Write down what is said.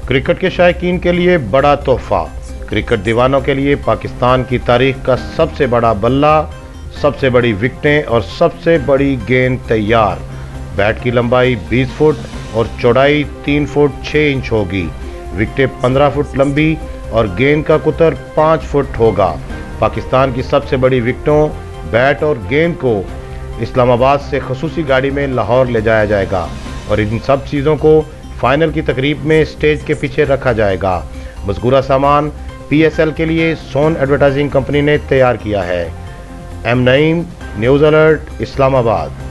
Cricket के शायकीन के लिए बड़ा तोहफा। क्रिकेट दीवानों के लिए पाकिस्तान की तारीख का सबसे बड़ा बल्ला, सबसे बड़ी विकेटें और सबसे बड़ी गेंद तैयार। बैट की लंबाई 20 फुट और चौड़ाई 3 फुट 6 इंच होगी। विकेटें 15 फुट लंबी और गेंद का कुतर 5 फुट होगा। पाकिस्तान की सबसे बड़ी विकेटों, बैट और गेंद को इस्लामाबाद से खसूसी गाड़ी में लाहौर ले जाया जाएगा और इन सब चीज़ों को फाइनल की तकरीब में स्टेज के पीछे रखा जाएगा। मज़कूरा सामान PSL के लिए सोन एडवर्टाइजिंग कंपनी ने तैयार किया है। M Naeem, news alert, Islamabad.